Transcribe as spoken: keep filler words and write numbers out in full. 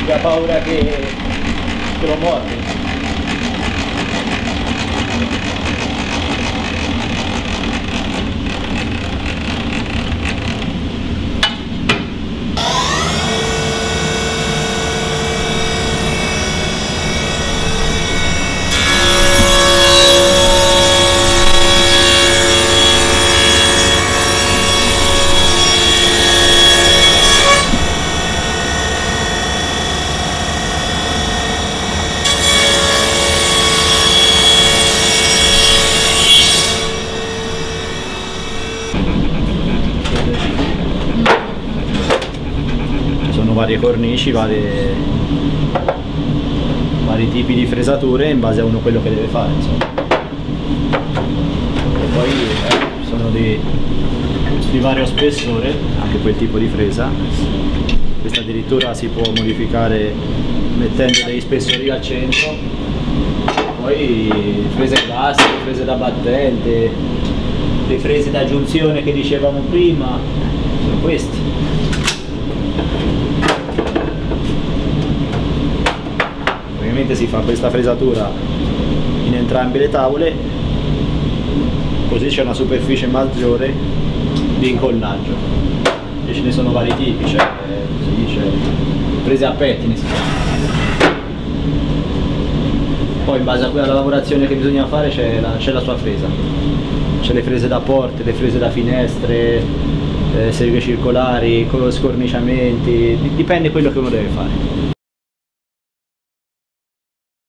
che ha paura che, che lo mordi. Varie cornici, varie, vari tipi di fresature in base a uno quello che deve fare, insomma. E poi eh, sono di, di vario spessore anche quel tipo di fresa. Questa addirittura si può modificare mettendo dei spessori al centro. Poi frese classiche, frese da battente, le frese da giunzione che dicevamo prima, sono questi. Ovviamente si fa questa fresatura in entrambe le tavole, così c'è una superficie maggiore di incollaggio. E ce ne sono vari tipi, cioè, si dice prese a pettine si chiama. Poi in base a quella lavorazione che bisogna fare c'è la, c'è la sua fresa. C'è le frese da porte, le frese da finestre, eh, seghe circolari, scorniciamenti, dipende quello che uno deve fare.